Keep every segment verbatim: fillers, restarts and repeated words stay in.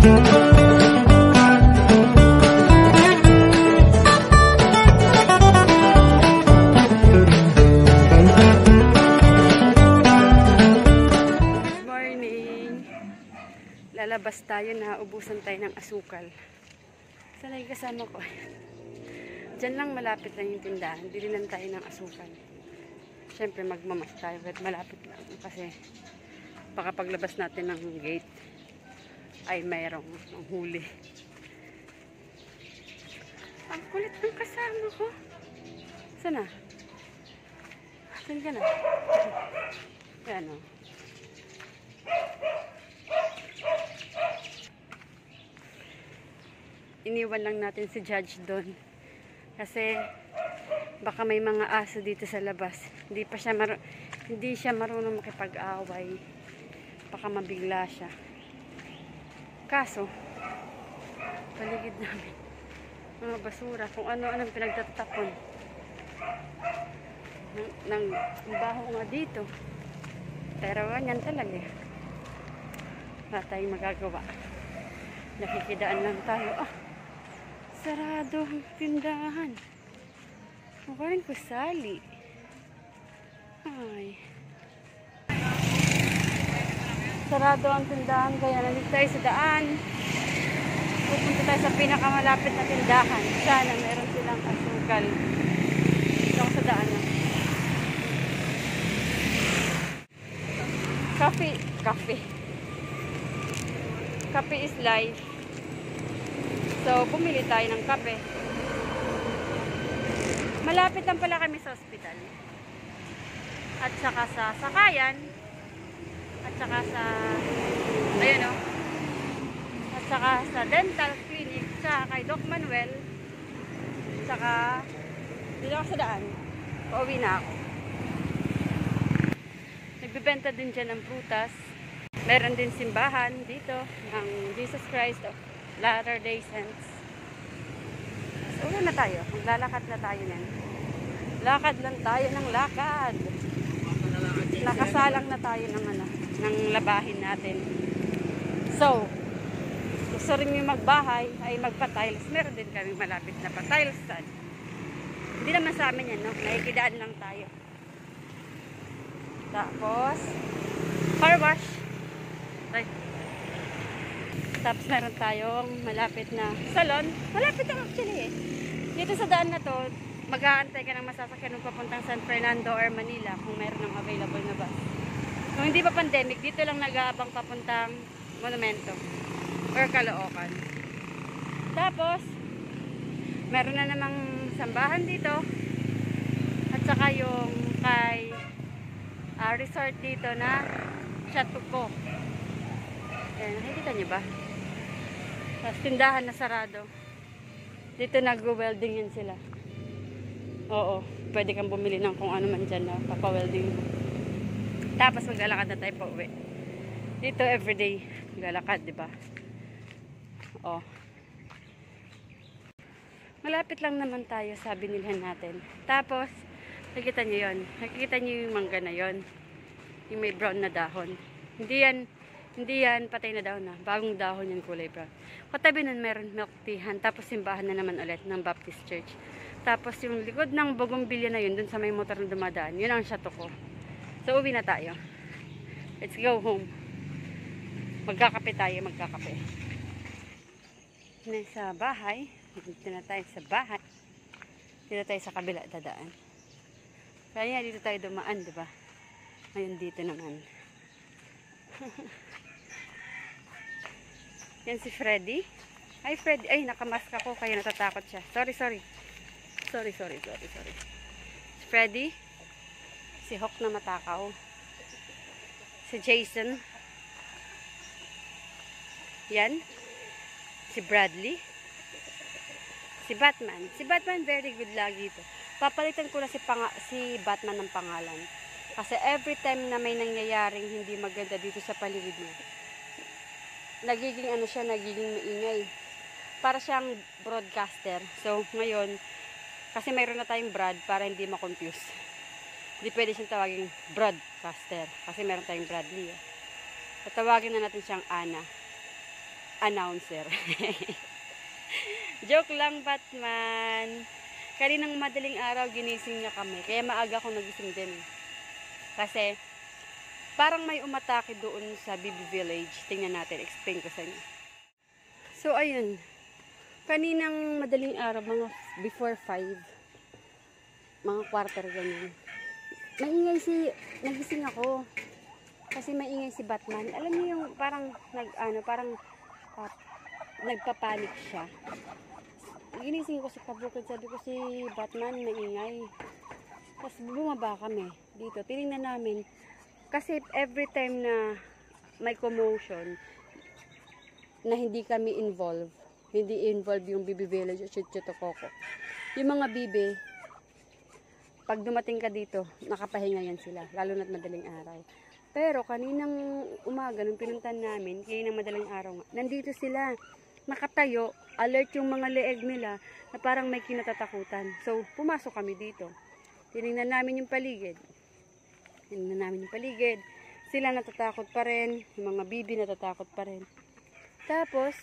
Lalabas tayo na ubusan tayo ng asukal. Sana yung kasama ko. Diyan lang malapit lang yung tindahan. Bili lang tayo ng asukal. Siyempre magmamas tayo kahit malapit lang. Kasi baka paglabas natin ng gate ay mayroong ang huli. Ang kulit ng kasama ko. Sana? Saan ka na? Yan o. Iniwan lang natin si Judge doon kasi baka may mga aso dito sa labas. Hindi pa siya maru hindi siya marunong makipag-away. Baka mabigla siya. Kaso paligid namin mga basura, kung ano-anong pinagtatapon ng, ng baho nga dito. Pero ganyan talaga. Wala tayong magagawa. Nakikidaan lang tayo. Ah, sarado ang tindahan. Mukha rin ko sali. Ay. Sarado ang tindahan, kaya nandito tayo sa daan. Pupunta tayo sa pinakamalapit na tindahan. Sana meron silang asukal. Dito ako sa daan. Coffee. Coffee. Kape is life. So, bumili tayo ng kape. Malapit lang pala kami sa ospital. At saka sa sakayan. At saka sa ayun o. At saka sa dental clinic. Saka kay Doc Manuel. Saka dito ako sa daan. Pauwi na ako. Nagbibenta din dyan ng prutas. Meron din simbahan dito ng Jesus Christ of Latter-day Saints. So, uwi na tayo. Maglalakad na tayo nun. Lakad lang tayo ng lakad. Nakasalang na tayo ng, ano, ng labahin natin. So, gusto rin yung magbahay ay magpa-tiles. Meron din kami malapit na pa-tiles. Hindi naman sa amin yan, no? Nakikidaan lang tayo. Tapos, car wash. Right. Tapos meron tayong malapit na salon. Malapit lang actually eh. Dito sa daan na to, mag-aantay ka ng masasakyan ng papuntang San Fernando or Manila kung meron ng available na bus. Kung hindi pa pandemic, dito lang nag-aabang papuntang Monumento or Caloocan. Tapos, meron na namang sambahan dito. At saka yung kay uh, resort dito na Chateau. Ayan, nakikita niyo ba? Tapos tindahan na sarado. Dito nag-welding yan sila. Oo, pwede kang bumili ng kung ano man dyan na papa-welding mo. Tapos maglalakad na tayo pa uwi. Dito everyday maglalakad, di ba? Oo. Malapit lang naman tayo sa binilhan natin. Tapos, nakikita niyo yun. Nakikita niyo yung mangga na yun. Yung may brown na dahon. Hindi yan Hindi yan patay na dahon na. Bagong dahon yan, kulay brown. Katabi nun meron milk teahan. Tapos simbahan na naman ulit ng Baptist Church. Tapos yung likod ng bougainvillea na yun, dun sa may motor na dumadaan, yun ang Chateau ko. So uwi na tayo. Let's go home. Magkakape tayo, magkakape. Na sa bahay. Dito na tayo sa bahay. Dito tayo sa kabila dadaan. Kaya dito tayo dumaan, di ba? Ngayon dito naman. Yan si Freddy. Hi Freddy. Ay, nakamask ako kaya natatakot siya. Sorry, sorry. Sorry, sorry, sorry, sorry. Si Freddy. Si Hawk na matakaw. Si Jason. Yan. Si Bradley. Si Batman. Si Batman very good lagi ito. Papalitan ko na si, panga si Batman ng pangalan. Kasi every time na may nangyayaring hindi maganda dito sa paligid niya, nagiging ano siya, nagiging maingay. Para siyang broadcaster. So, ngayon, kasi mayroon na tayong Brad para hindi ma-confuse. Hindi pwede siyang tawaging broadcaster. Kasi meron tayong Bradley. Eh. Tatawagin na natin siyang Ana. announcer. Joke lang, Batman. Kaninang madaling araw, ginising niya kami. Kaya maaga akong nagising din. Kasi, parang may umatake doon sa B B Village. Tingnan natin, explain ko sa inyo. So, ayun. Kaninang madaling araw, mga before five, mga quarter ganyan. Maingay si, nagising ako. Kasi maingay si Batman. Alam niyo yung parang, nag, ano, parang, uh, nagpapanik siya. Ginising ko si kabukid, sabi ko si Batman maingay. Tapos bumaba kami dito, tinignan namin. Kasi every time na may commotion, na hindi kami involved, hindi involved yung B B Village o Chuchotokoko. Yung mga bibe, pag dumating ka dito, nakapahinga yan sila, lalo na't madaling araw. Pero kaninang umaga, nung pinuntan namin, kaninang madaling araw nga, nandito sila, nakatayo, alert yung mga leeg nila na parang may kinatatakutan. So, pumasok kami dito. Tinignan namin yung paligid. Tinignan namin yung paligid. Sila natatakot pa rin. Yung mga bibi natatakot pa rin. Tapos,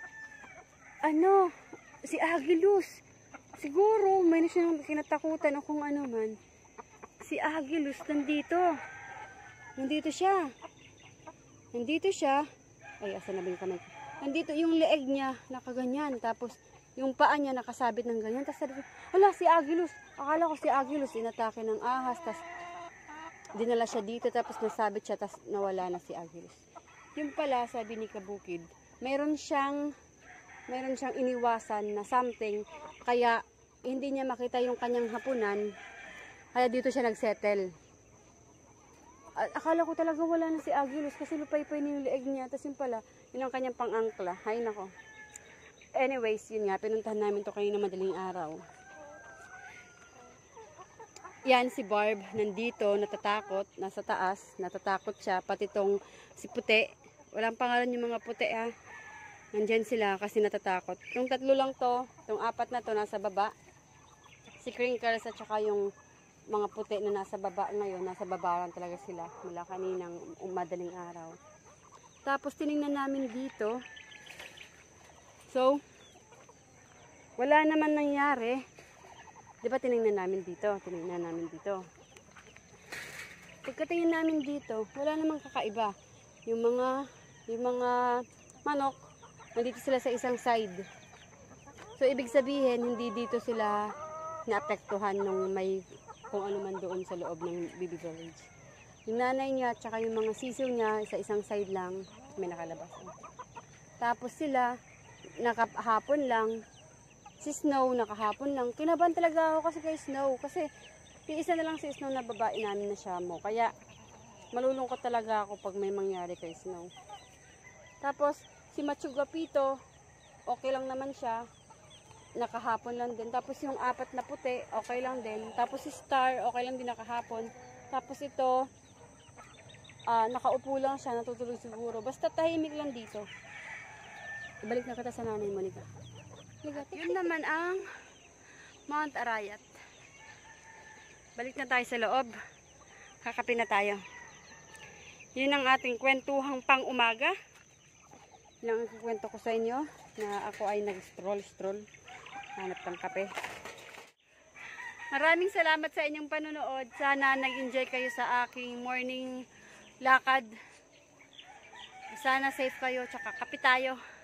ano, si Agilus. Siguro, may na siyang kinatakutan o kung ano man. Si Agilus nandito. Nandito siya. Nandito siya. Ay, asa na ba yung kamay ko? Nandito yung leeg niya, nakaganyan. Tapos, yung paa niya nakasabit ng ganyan. Tapos sabi ko, hala, si Agilus. Akala ko si Agilus, inatake ng ahas. Tapos, dinala siya dito. Tapos, nasabit siya. Tapos, nawala na si Agilus. Yung pala, sabi ni Kabukid, mayroon siyang, mayroon siyang iniwasan na something. Kaya, hindi niya makita yung kanyang hapunan. Kaya dito siya nagsettle. Akala ko talaga wala na si Agilus kasi lupay-pay na yung leeg niya. Tapos yung pala, yun ang kanyang pang-angkla. Hay nako. Anyways, yun nga, pinuntahan namin to kanina madaling araw. Yan si Barb, nandito, natatakot, nasa taas, natatakot siya. Pati tong si Puti. Walang pangalan yung mga puti ha. Nandyan sila kasi natatakot. Yung tatlo lang to, yung apat na to nasa baba. Si Crinkles at saka yung mga puti na nasa baba ngayon, nasa baba lang talaga sila mula kaninang madaling araw. Tapos tinignan namin dito. So, wala naman nangyari. Di ba tinignan namin dito? Tinignan namin dito. Pagkatingin namin dito, wala namang kakaiba. Yung mga, yung mga manok, nandito sila sa isang side. So, ibig sabihin, hindi dito sila naapektuhan nung may kung ano man doon sa loob ng B B Village. Yung nanay niya at saka yung mga sisiw niya sa isang side lang may nakalabas. Tapos sila nakahapon lang, si Snow nakahapon lang. Kinabahan talaga ako kasi kay Snow kasi yung isa na lang si Snow na babae namin na siya mo. Kaya malulungkot talaga ako pag may mangyari kay Snow. Tapos si Machugapito okay lang naman siya. Nakahapon lang din. Tapos yung apat na puti, okay lang din. Tapos si Star, okay lang din nakahapon. Tapos ito, uh, nakaupo lang siya, natutulog siguro. Basta tahimik lang dito. Ibalik na kita sa nanay mo, Nika. Yun naman ang Mount Arayat. Balik na tayo sa loob. Kakapin na tayo. Yun ang ating kwentuhang pang umaga. Yun ang kwento ko sa inyo na ako ay nag-stroll-stroll. Hanap ng kape. Maraming salamat sa inyong panonood. Sana nag-enjoy kayo sa aking morning lakad. Sana safe kayo. Tsaka kape tayo.